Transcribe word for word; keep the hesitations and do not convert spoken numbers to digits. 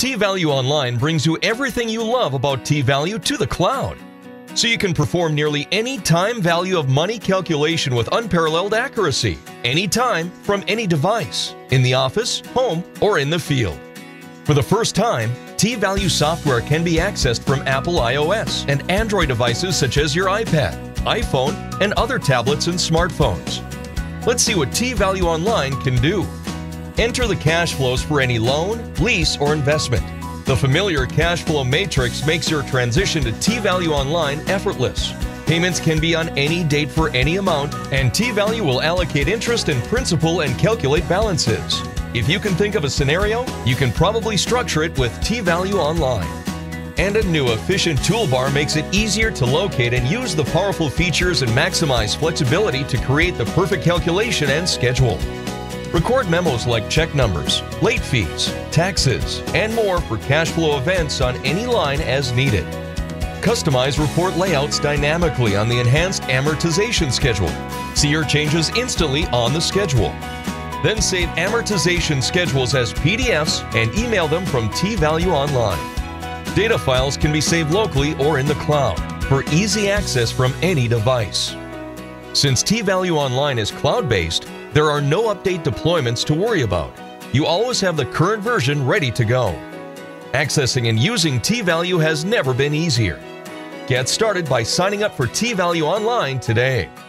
TValue Online brings you everything you love about TValue to the cloud, so you can perform nearly any time value of money calculation with unparalleled accuracy, anytime, from any device, in the office, home, or in the field. For the first time, TValue software can be accessed from Apple iOS and Android devices such as your iPad, iPhone, and other tablets and smartphones. Let's see what TValue Online can do. Enter the cash flows for any loan, lease, or investment. The familiar cash flow matrix makes your transition to TValue Online effortless. Payments can be on any date for any amount, and TValue will allocate interest and principal and calculate balances. If you can think of a scenario, you can probably structure it with TValue Online. And a new efficient toolbar makes it easier to locate and use the powerful features and maximize flexibility to create the perfect calculation and schedule. Record memos like check numbers, late fees, taxes, and more for cash flow events on any line as needed. Customize report layouts dynamically on the enhanced amortization schedule. See your changes instantly on the schedule. Then save amortization schedules as P D Fs and email them from TValue Online. Data files can be saved locally or in the cloud for easy access from any device. Since TValue Online is cloud-based, there are no update deployments to worry about. You always have the current version ready to go. Accessing and using TValue has never been easier. Get started by signing up for TValue Online today.